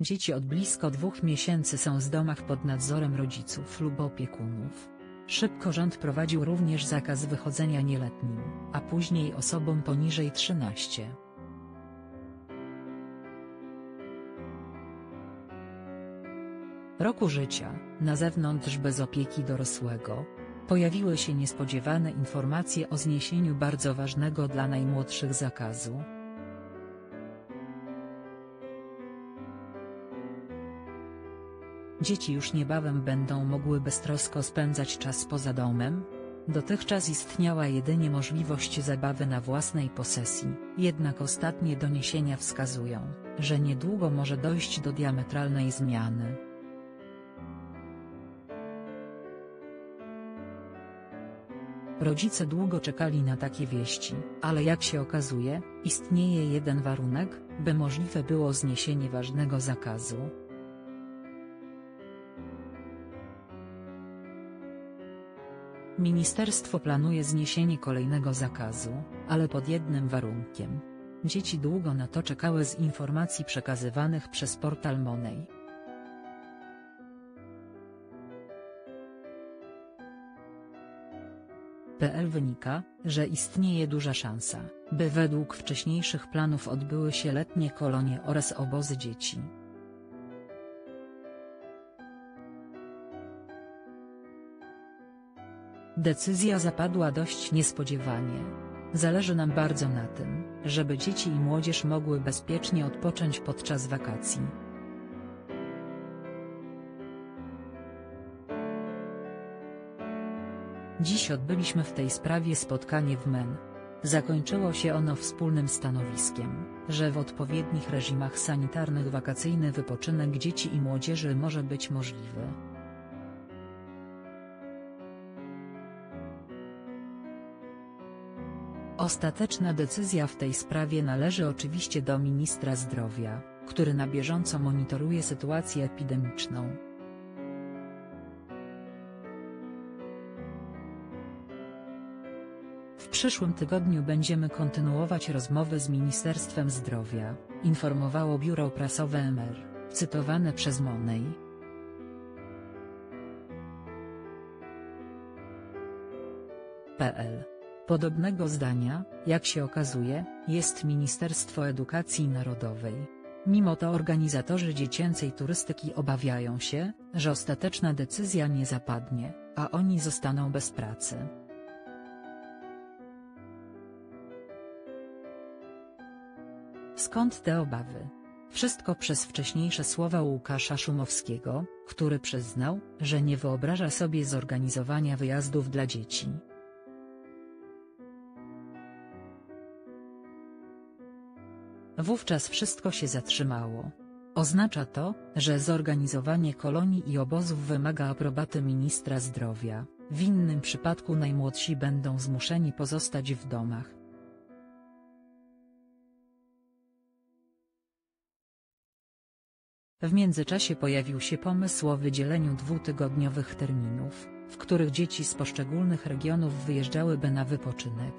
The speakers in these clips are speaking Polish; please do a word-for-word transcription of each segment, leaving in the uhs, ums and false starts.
Dzieci od blisko dwóch miesięcy są z domach pod nadzorem rodziców lub opiekunów. Szybko rząd prowadził również zakaz wychodzenia nieletnim, a później osobom poniżej trzynastu roku życia, na zewnątrz bez opieki dorosłego. Pojawiły się niespodziewane informacje o zniesieniu bardzo ważnego dla najmłodszych zakazu. Dzieci już niebawem będą mogły beztrosko spędzać czas poza domem. Dotychczas istniała jedynie możliwość zabawy na własnej posesji, jednak ostatnie doniesienia wskazują, że niedługo może dojść do diametralnej zmiany. Rodzice długo czekali na takie wieści, ale jak się okazuje, istnieje jeden warunek, by możliwe było zniesienie ważnego zakazu. Ministerstwo planuje zniesienie kolejnego zakazu, ale pod jednym warunkiem. Dzieci długo na to czekały z informacji przekazywanych przez portal Money. kropka pe el wynika, że istnieje duża szansa, by według wcześniejszych planów odbyły się letnie kolonie oraz obozy dzieci. Decyzja zapadła dość niespodziewanie. Zależy nam bardzo na tym, żeby dzieci i młodzież mogły bezpiecznie odpocząć podczas wakacji. Dziś odbyliśmy w tej sprawie spotkanie w M E N. Zakończyło się ono wspólnym stanowiskiem, że w odpowiednich reżimach sanitarnych wakacyjny wypoczynek dzieci i młodzieży może być możliwy. Ostateczna decyzja w tej sprawie należy oczywiście do ministra zdrowia, który na bieżąco monitoruje sytuację epidemiczną. W przyszłym tygodniu będziemy kontynuować rozmowy z Ministerstwem Zdrowia, informowało biuro prasowe M R, cytowane przez Money. kropka pe el. Podobnego zdania, jak się okazuje, jest Ministerstwo Edukacji Narodowej. Mimo to organizatorzy dziecięcej turystyki obawiają się, że ostateczna decyzja nie zapadnie, a oni zostaną bez pracy. Skąd te obawy? Wszystko przez wcześniejsze słowa Łukasza Szumowskiego, który przyznał, że nie wyobraża sobie zorganizowania wyjazdów dla dzieci. Wówczas wszystko się zatrzymało. Oznacza to, że zorganizowanie kolonii i obozów wymaga aprobaty ministra zdrowia, w innym przypadku najmłodsi będą zmuszeni pozostać w domach. W międzyczasie pojawił się pomysł o wydzieleniu dwutygodniowych terminów, w których dzieci z poszczególnych regionów wyjeżdżałyby na wypoczynek.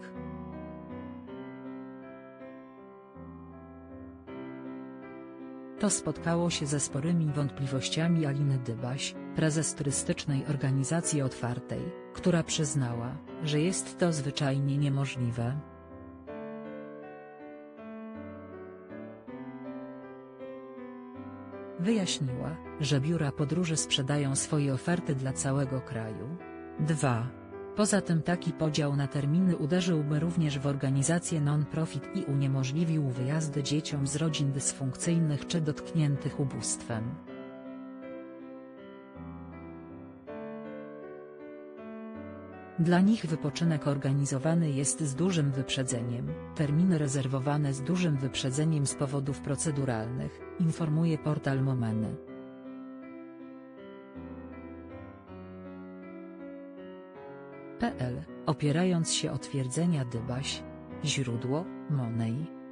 To spotkało się ze sporymi wątpliwościami Aliny Dybaś, prezes Turystycznej Organizacji Otwartej, która przyznała, że jest to zwyczajnie niemożliwe. Wyjaśniła, że biura podróży sprzedają swoje oferty dla całego kraju. dwa. Poza tym taki podział na terminy uderzyłby również w organizacje non-profit i uniemożliwił wyjazdy dzieciom z rodzin dysfunkcyjnych czy dotkniętych ubóstwem. Dla nich wypoczynek organizowany jest z dużym wyprzedzeniem, terminy rezerwowane z dużym wyprzedzeniem z powodów proceduralnych, informuje portal Momeny. kropka pe el, opierając się o twierdzenia Dybaś. Źródło: Money.